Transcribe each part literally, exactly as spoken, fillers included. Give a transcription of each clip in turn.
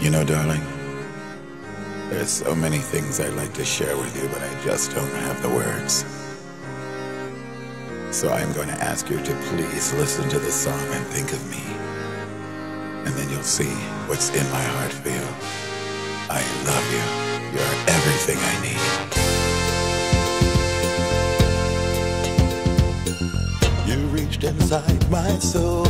You know, darling, there's so many things I'd like to share with you, but I just don't have the words. So I'm going to ask you to please listen to the song and think of me. And then you'll see what's in my heart for you. I love you. You're everything I need. You reached inside my soul.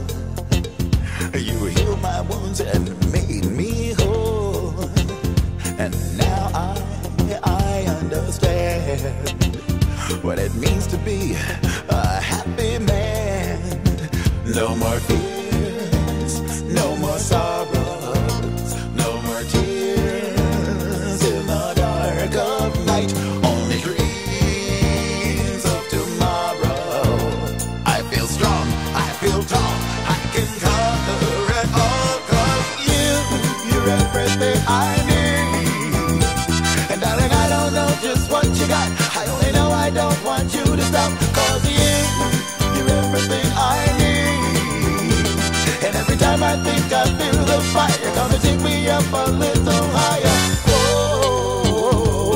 You healed my wounds and made me whole. And now I, I understand what it means to be a happy man. No more fears, no more sorrows, no more tears in the dark of night. Only dreams of tomorrow. I feel strong, I feel tall, I can conquer it all. 'Cause you, you're everything I need. And darling, I don't know just what you got. I only know I don't want you to stop. 'Cause you, you're everything I need. And every time I think I feel the fire, gonna take me up a little higher. Oh,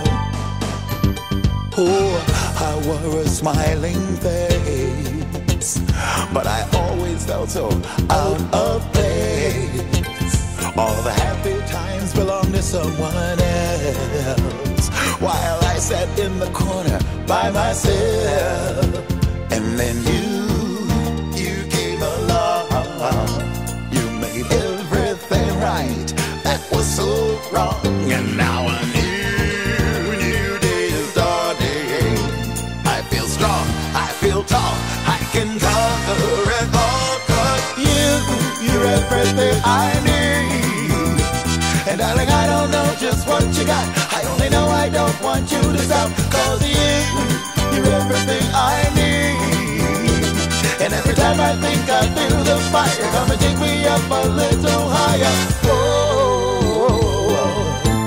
oh, I wore a smiling face, but I always felt so out of place. All the happy times belong to someone else, while I sat in the corner by myself. And then you, you came along. You made everything right that was so wrong. And now a new, new day is dawning. I feel strong, I feel tall, I can conquer it all. 'Cause you, you're everything I need. And darling, I don't know just what you got. I only know I don't want you to stop. 'Cause you, you're everything I need. And every time I think I feel the fire, come and take me up a little higher. Oh, oh, oh.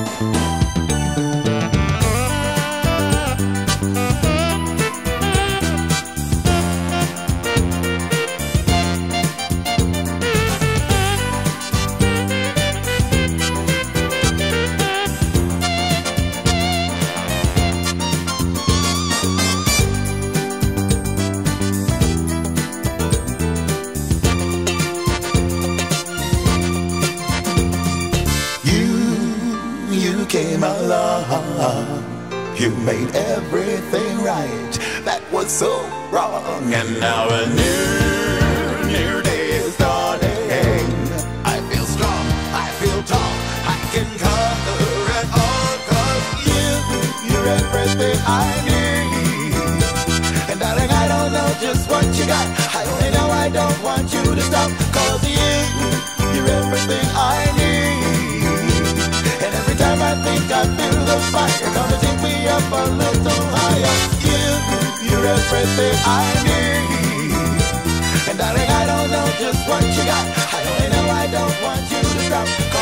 Came along, you made everything right that was so wrong. And now a new, new day is dawning. I feel strong, I feel tall, I can conquer it all. 'Cause you, you're everything I need. And darling, I don't know just what you got. I only know I don't want you to stop. 'Cause you, you're everything I need. And every time I think I feel the fire, gonna take me up a little higher. You, you're everything I need. And darling, I don't know just what you got. I only know I don't want you to stop.